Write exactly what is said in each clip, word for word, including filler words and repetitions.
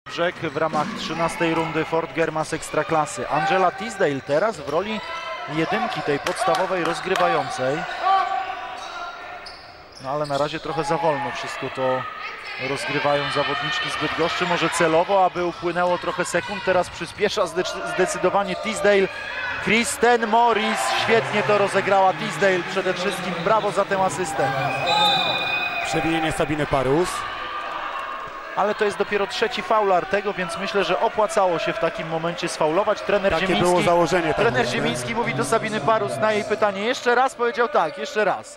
Brzeg w ramach trzynastej rundy Fort Germas Ekstraklasy. Angela Teasdale teraz w roli jedynki tej podstawowej rozgrywającej. No ale na razie trochę za wolno wszystko to rozgrywają zawodniczki z Bydgoszczy. Może celowo, aby upłynęło trochę sekund. Teraz przyspiesza zdecydowanie Teasdale. Kristen Morris świetnie to rozegrała. Teasdale przede wszystkim. Brawo za tę asystę. Przewinienie Sabiny Parus. Ale to jest dopiero trzeci faul Artego, więc myślę, że opłacało się w takim momencie sfaulować. Trener Takie Ziemiński, było założenie. trener Ziemiński mówi do Sabiny Parus na jej pytanie. Jeszcze raz powiedział tak, jeszcze raz.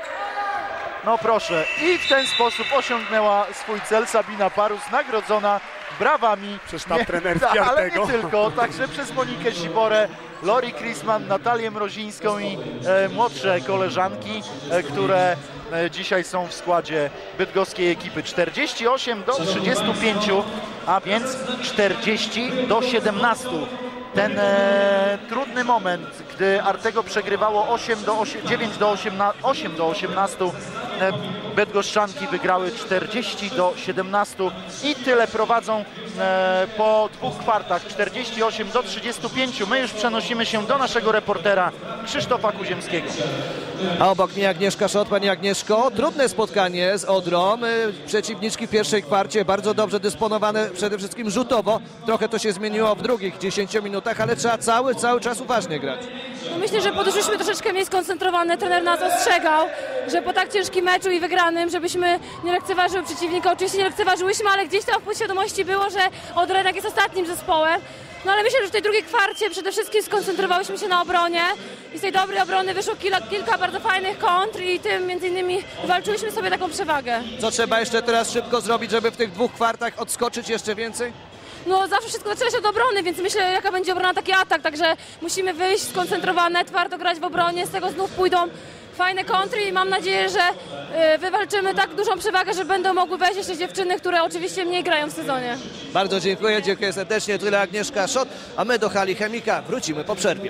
No proszę. I w ten sposób osiągnęła swój cel Sabina Parus, nagrodzona brawami. Przez sztab trenerski Ale Artego. nie tylko, także przez Monikę Siborę, Lori Chrisman, Natalię Mrozińską i e, młodsze koleżanki, e, które e, dzisiaj są w składzie bydgoskiej ekipy. czterdzieści osiem do trzydziestu pięciu, a więc czterdzieści do siedemnastu. Ten e, trudny moment, gdy Artego przegrywało osiem do osiem, dziewięć do osiemnastu, osiem do osiemnastu, e, bydgoszczanki wygrały czterdzieści do siedemnastu i tyle prowadzą e, po dwóch kwartach, czterdzieści osiem do trzydziestu pięciu. My już przenosimy się do naszego reportera Krzysztofa Kuziemskiego. A obok mnie Agnieszka Szot. Pani Agnieszko, trudne spotkanie z Odrą. Przeciwniczki w pierwszej kwarcie bardzo dobrze dysponowane, przede wszystkim rzutowo. Trochę to się zmieniło w drugich dziesięciu minutach, ale trzeba cały, cały czas uważnie grać. No myślę, że podeszliśmy troszeczkę mniej skoncentrowane. Trener nas ostrzegał, że po tak ciężkim meczu i wygranym, żebyśmy nie lekceważyły przeciwnika. Oczywiście nie lekceważyłyśmy, ale gdzieś tam w podświadomości było, że Odra jednak jest ostatnim zespołem. No ale myślę, że w tej drugiej kwarcie przede wszystkim skoncentrowałyśmy się na obronie i z tej dobrej obrony wyszło kilka, kilka bardzo fajnych kontr i tym między innymi walczyłyśmy sobie taką przewagę. Co trzeba jeszcze teraz szybko zrobić, żeby w tych dwóch kwartach odskoczyć jeszcze więcej? No zawsze wszystko zaczyna się od obrony, więc myślę, jaka będzie obrona, taki atak, także musimy wyjść skoncentrowane, twardo grać w obronie, z tego znów pójdą fajne kontry i mam nadzieję, że y, wywalczymy tak dużą przewagę, że będą mogły wejść jeszcze dziewczyny, które oczywiście mniej grają w sezonie. Bardzo dziękuję, dziękuję serdecznie. Tyle Agnieszka Szot, a my do hali Chemika wrócimy po przerwie.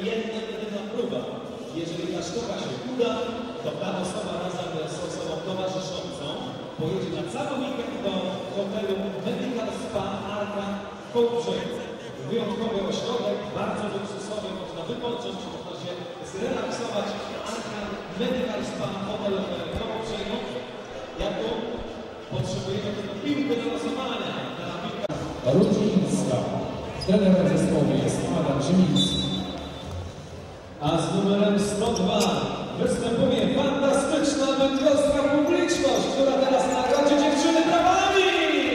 Jeżeli ta sztuka się uda, to ta osoba razem z osobą towarzyszącą pojedzie na całą weekend do hotelu Medical Spa Arka w Kołobrzegu. Wyjątkowy ośrodek, bardzo luksusowy, można wypocząć, można się zrelaksować. Arka Medical Spa Hotel w Kołobrzegu. Jak tu potrzebujemy tylko piłkę do losowania. Rudzińska. Trenerem zespołu jest Adam Ziemiński. A z numerem sto dwa występuje fantastyczna bydgoska publiczność, która teraz nagradzi dziewczyny brawami!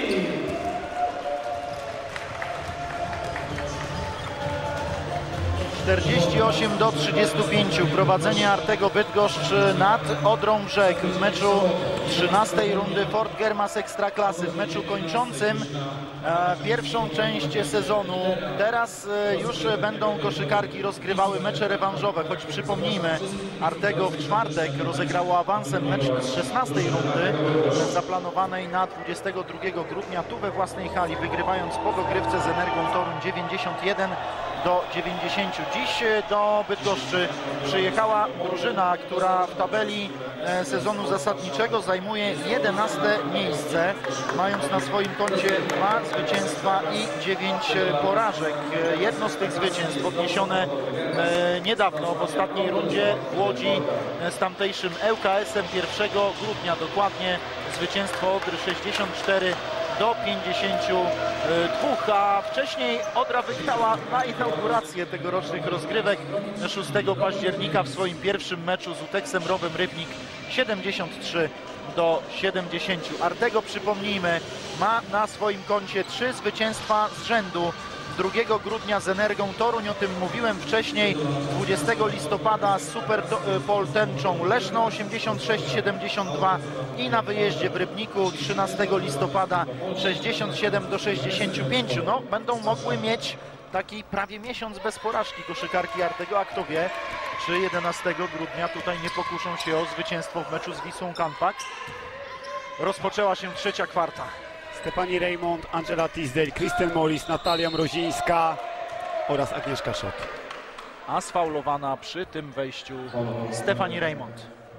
czterdzieści osiem do trzydziestu pięciu. Prowadzenie Artego Bydgoszcz nad Odrą Brzeg w meczu trzynastej rundy Fort Germas Ekstraklasy, w meczu kończącym e, pierwszą część sezonu. Teraz e, już będą koszykarki rozgrywały mecze rewanżowe, choć przypomnijmy, Artego w czwartek rozegrało awansem mecz z szesnastej rundy zaplanowanej na dwudziestego drugiego grudnia tu we własnej hali, wygrywając po dogrywce z Energą Toruń dziewięćdziesiąt jeden do dziewięćdziesięciu. Dziś do Bydgoszczy przyjechała drużyna, która w tabeli sezonu zasadniczego zajmuje jedenaste miejsce, mając na swoim koncie dwa zwycięstwa i dziewięć porażek. Jedno z tych zwycięstw odniesione niedawno w ostatniej rundzie w Łodzi z tamtejszym L K S-em pierwszego grudnia, dokładnie zwycięstwo Odry sześćdziesiąt cztery do pięćdziesięciu dwóch, a wcześniej Odra wygrała na inaugurację tegorocznych rozgrywek szóstego października w swoim pierwszym meczu z Uteksem Rowem Rybnik siedemdziesiąt trzy do siedemdziesięciu. Artego, przypomnijmy, ma na swoim koncie trzy zwycięstwa z rzędu. drugiego grudnia z Energą Toruń, o tym mówiłem wcześniej, dwudziestego listopada z Superpol Tęczą Leszno osiemdziesiąt sześć siedemdziesiąt dwa i na wyjeździe w Rybniku trzynastego listopada sześćdziesiąt siedem do sześćdziesięciu pięciu. No, będą mogły mieć taki prawie miesiąc bez porażki koszykarki Artego, a kto wie, czy jedenastego grudnia tutaj nie pokuszą się o zwycięstwo w meczu z Wisłą Kampak. Rozpoczęła się trzecia kwarta. Stefani Raymond, Angela Teasdale, Kristen Morris, Natalia Mrozińska oraz Agnieszka Szot. A sfaulowana przy tym wejściu Stefani Raymond.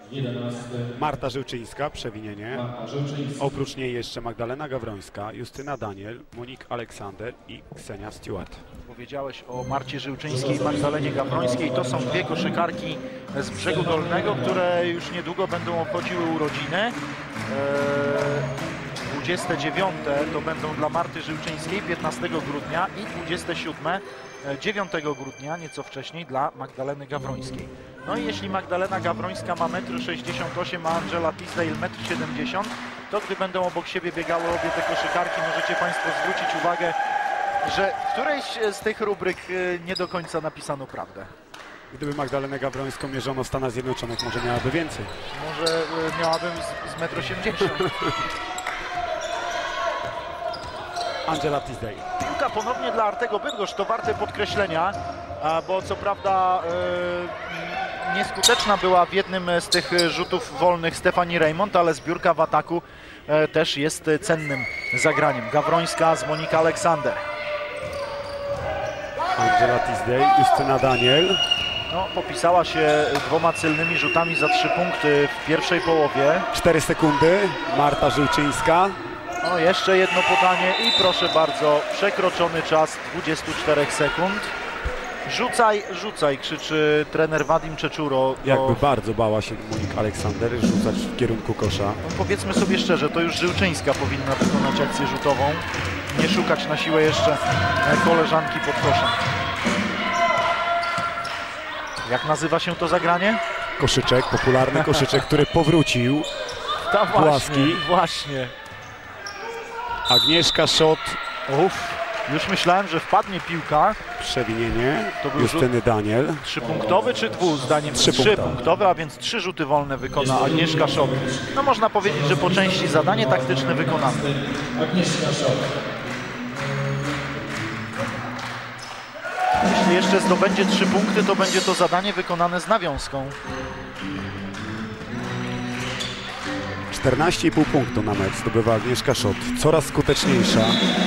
jedenasty Marta Żyłczyńska, przewinienie. Marta Żyłczyńska. Oprócz niej jeszcze Magdalena Gawrońska, Justyna Daniel, Monik Aleksander i Ksenia Stewart. Powiedziałeś o Marcie Żyłczyńskiej i Magdalenie Gawrońskiej. To są dwie koszykarki z Brzegu Dolnego, które już niedługo będą obchodziły urodziny. Eee, dwudzieste dziewiąte to będą dla Marty Żyłczyńskiej piętnastego grudnia i dwudzieste siódme dziewiątego grudnia, nieco wcześniej, dla Magdaleny Gawrońskiej. No i jeśli Magdalena Gawrońska ma metr sześćdziesiąt osiem, a Angela Tisdale metr siedemdziesiąt, to gdy będą obok siebie biegały obie te koszykarki, możecie Państwo zwrócić uwagę, że w którejś z tych rubryk nie do końca napisano prawdę. Gdyby Magdalenę Gawrońską mierzono w Stanach Zjednoczonych, może miałaby więcej. Może miałabym z, z metr osiemdziesiąt. Angela Tisdale. Piłka ponownie dla Artego Bydgoszcz, to warte podkreślenia, bo co prawda e, nieskuteczna była w jednym z tych rzutów wolnych Stephanie Raymond, ale zbiórka w ataku e, też jest cennym zagraniem. Gawrońska z Monika Aleksander. Angela Tisdale, Justyna Daniel. No, popisała się dwoma celnymi rzutami za trzy punkty w pierwszej połowie. cztery sekundy, Marta Żyłczyńska. No, jeszcze jedno podanie i proszę bardzo, przekroczony czas dwudziestu czterech sekund. Rzucaj, rzucaj, krzyczy trener Wadim Czeczuro. Jakby bardzo bała się Monik Aleksander rzucać w kierunku kosza. No, powiedzmy sobie szczerze, to już Żyłczyńska powinna wykonać akcję rzutową. Nie szukać na siłę jeszcze koleżanki pod koszem. Jak nazywa się to zagranie? Koszyczek, popularny koszyczek, który powrócił. Ta właśnie, Płaski. właśnie. Agnieszka Szot. Uff, już myślałem, że wpadnie piłka. Przewinienie To był Justyny rzut Daniel. trzypunktowy czy dwu? Zdaniem Trzypunktowy. trzypunktowy, a więc trzy rzuty wolne wykona Agnieszka Szot. No można powiedzieć, że po części zadanie taktyczne wykonane. Agnieszka Szok. Jeśli jeszcze zdobędzie trzy punkty, to będzie to zadanie wykonane z nawiązką. czternaście i pół punktu na mecz zdobywa Agnieszka Szot. Coraz skuteczniejsza.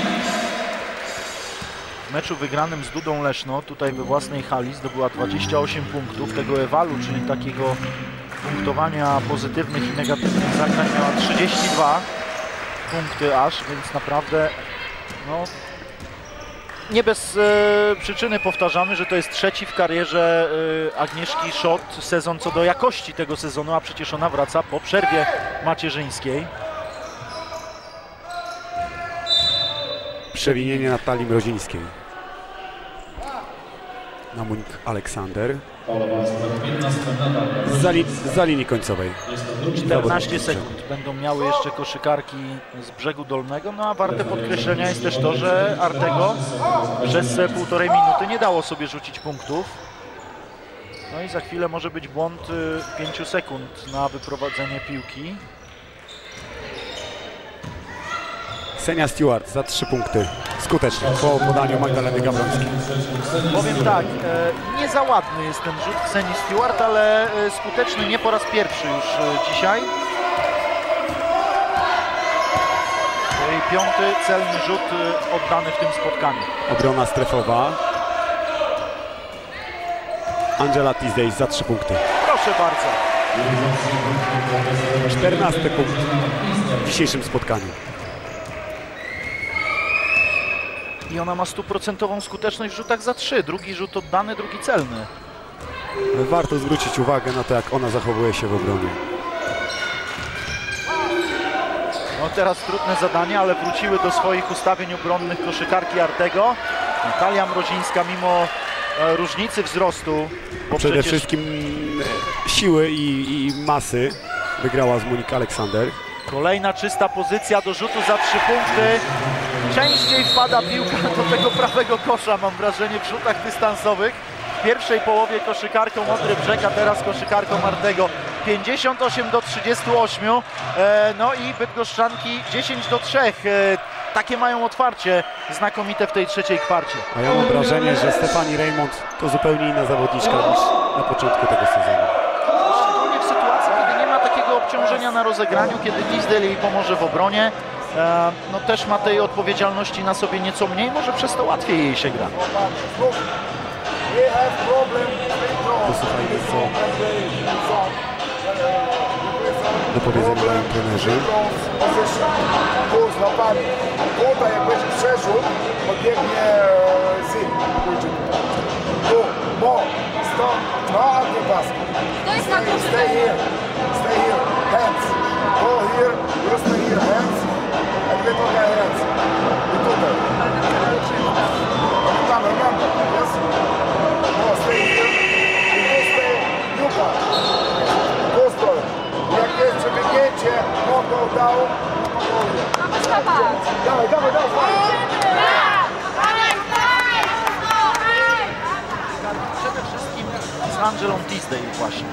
W meczu wygranym z Dudą Leszno, tutaj we własnej hali, zdobyła dwadzieścia osiem punktów. Tego ewalu, czyli takiego punktowania pozytywnych i negatywnych zagrań, miała trzydzieści dwa punkty aż, więc naprawdę no, nie bez e, przyczyny powtarzamy, że to jest trzeci w karierze e, Agnieszki Szot sezon co do jakości tego sezonu, a przecież ona wraca po przerwie macierzyńskiej. Przewinienie Natalii Mrozińskiej. Na Monik Aleksander. Za, li za linii końcowej. czternaście sekund będą miały jeszcze koszykarki z Brzegu Dolnego, no a warte podkreślenia jest też to, że Artego przez półtorej minuty nie dało sobie rzucić punktów. No i za chwilę może być błąd pięciu sekund na wyprowadzenie piłki. Ksenia Stewart za trzy punkty. Skutecznie po podaniu Magdaleny Gawrońskiej. Powiem tak, e, nie za ładny jest ten rzut Ksenii Stewart, ale e, skuteczny nie po raz pierwszy już e, dzisiaj. To jej piąty celny rzut e, oddany w tym spotkaniu. Obrona strefowa. Angela Tisdale za trzy punkty. Proszę bardzo. czternasty punkt w dzisiejszym spotkaniu. I ona ma stuprocentową skuteczność w rzutach za trzy. Drugi rzut oddany, drugi celny. Warto zwrócić uwagę na to, jak ona zachowuje się w obronie. No teraz trudne zadanie, ale wróciły do swoich ustawień obronnych koszykarki Artego. Natalia Mrozińska mimo e, różnicy wzrostu, bo Przede przecież... wszystkim siły i, i masy wygrała z Monik Aleksander. Kolejna czysta pozycja do rzutu za trzy punkty. Częściej wpada piłka do tego prawego kosza, mam wrażenie, w rzutach dystansowych. W pierwszej połowie koszykarką Odry Brzeg, a teraz koszykarką Artego. pięćdziesiąt osiem do trzydziestu ośmiu. E, no i bydgoszczanki dziesięć do trzech. E, takie mają otwarcie znakomite w tej trzeciej kwarcie. A ja mam wrażenie, że Stephanie Raymond to zupełnie inna zawodniczka niż na początku tego sezonu. Szczególnie w sytuacji, kiedy nie ma takiego obciążenia na rozegraniu, kiedy Tisdale jej pomoże w obronie. E, no też ma tej odpowiedzialności na sobie nieco mniej, może przez to łatwiej jej się gra. Posłuchajmy, co do powiedzenia mają trenerzy. Kurs łapami. Tutaj jak będzie przerzut, podbiegnie Zin. Tu, mo, stąd, no a nie basket. Stay, stay here, stay here, hands. Go here, you stay here, hands. And little guy hands. I tutaj. Remember, remember, yes? No, stay here. I tu stay, Juka. Tu stoi. Jak jest przebiegnięcie, nogą dał. Dawaj, dawaj, dawaj. Przede wszystkim z Angelą Tisdale właśnie.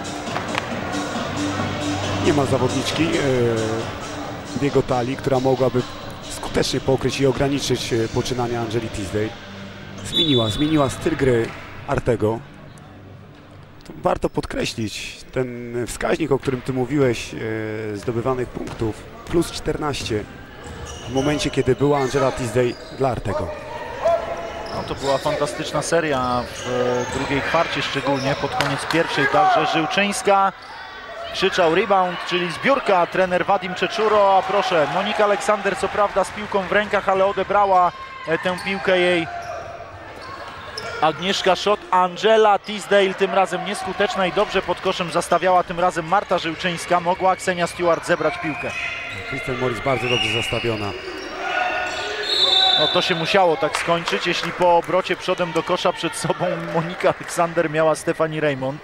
Nie ma zawodniczki e, w jego talii, która mogłaby skutecznie pokryć i ograniczyć e, poczynania Angeli Tisdale. Zmieniła, zmieniła styl gry Artego. To warto podkreślić ten wskaźnik, o którym ty mówiłeś, e, zdobywanych punktów, plus czternaście w momencie, kiedy była Angela Tisdale dla Artego. No, to była fantastyczna seria w drugiej kwarcie, szczególnie pod koniec pierwszej, także Żyłczyńska. Krzyczał rebound, czyli zbiórka, trener Wadim Czeczuro, a proszę, Monika Aleksander co prawda z piłką w rękach, ale odebrała tę piłkę jej Agnieszka Szot. Angela Tisdale tym razem nieskuteczna i dobrze pod koszem zastawiała tym razem Marta Żyłczyńska. Mogła Ksenia Stewart zebrać piłkę. Kristen Morris bardzo dobrze zastawiona. No to się musiało tak skończyć, jeśli po obrocie przodem do kosza przed sobą Monika Aleksander miała Stephanie Raymond.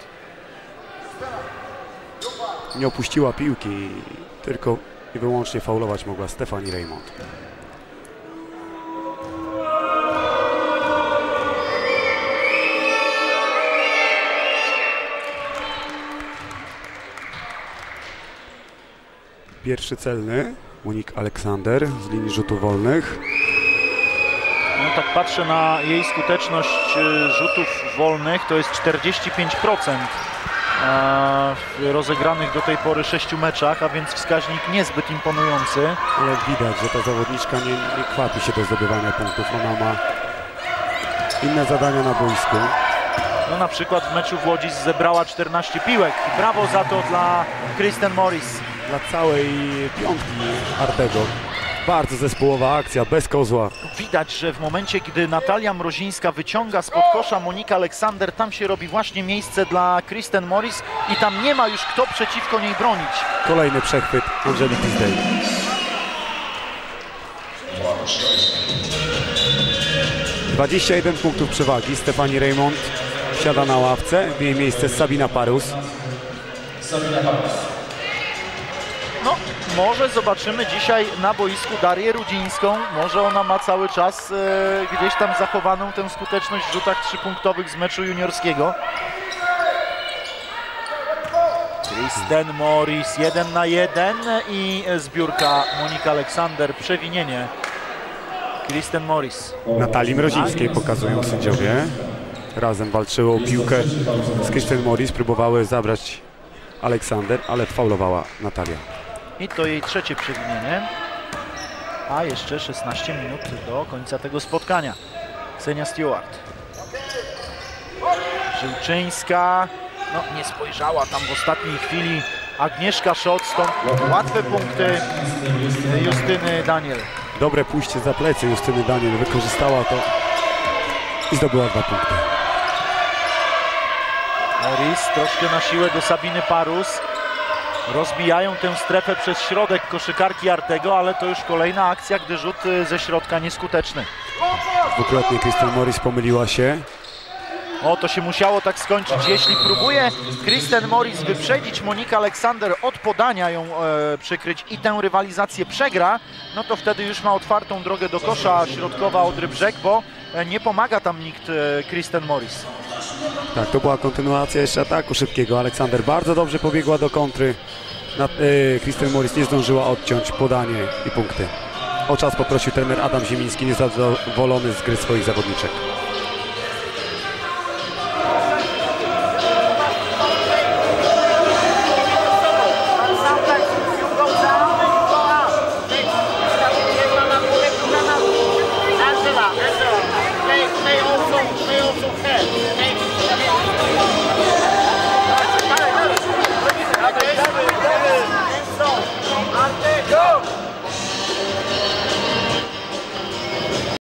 Nie opuściła piłki, tylko i wyłącznie faulować mogła Stephanie Raymond. Pierwszy celny, Monika Aleksander z linii rzutów wolnych. No tak patrzę na jej skuteczność rzutów wolnych, to jest czterdzieści pięć procent w rozegranych do tej pory sześciu meczach, a więc wskaźnik niezbyt imponujący. Ale widać, że ta zawodniczka nie, nie kwapi się do zdobywania punktów. Ona ma inne zadania na boisku. No na przykład w meczu w Łodzi zebrała czternaście piłek. Brawo za to dla Kristen Morris. Dla całej piątki Artego. Bardzo zespołowa akcja, bez kozła. Widać, że w momencie, gdy Natalia Mrozińska wyciąga spod kosza Monika Aleksander, tam się robi właśnie miejsce dla Kristen Morris i tam nie ma już kto przeciwko niej bronić. Kolejny przechwyt Angeli Tisdale. dwadzieścia jeden punktów przewagi. Stephanie Raymond siada na ławce. W jej miejsce Sabina Parus. No, może zobaczymy dzisiaj na boisku Darię Rudzińską. Może ona ma cały czas e, gdzieś tam zachowaną tę skuteczność w rzutach trzypunktowych z meczu juniorskiego. Kristen Morris jeden na jeden i zbiórka Monika Aleksander. Przewinienie Kristen Morris. Natalii Mrozińskiej pokazują sędziowie. Razem walczyło o piłkę z Kristen Morris. Próbowały zabrać Aleksander, ale faulowała Natalia. I to jej trzecie przewinienie. A jeszcze szesnaście minut do końca tego spotkania. Ksenia Stewart. Żyłczyńska. No nie spojrzała tam w ostatniej chwili Agnieszka Szot. Stąd łatwe punkty Justyny Daniel. Dobre pójście za plecy Justyny Daniel. Wykorzystała to i zdobyła dwa punkty. Morris troszkę na siłę do Sabiny Parus. Rozbijają tę strefę przez środek koszykarki Artego, ale to już kolejna akcja, gdy rzut ze środka nieskuteczny. Dwukrotnie Kristen Morris pomyliła się. O, to się musiało tak skończyć. Jeśli próbuje Kristen Morris wyprzedzić Monikę Aleksander, od podania ją e, przykryć i tę rywalizację przegra, no to wtedy już ma otwartą drogę do kosza środkowa Odry Brzeg, bo e, nie pomaga tam nikt e, Kristen Morris. Tak, to była kontynuacja jeszcze ataku szybkiego. Aleksander bardzo dobrze pobiegła do kontry. Na, e, Kristen Morris nie zdążyła odciąć podanie i punkty. O czas poprosił trener Adam Ziemiński, niezadowolony z gry swoich zawodniczek.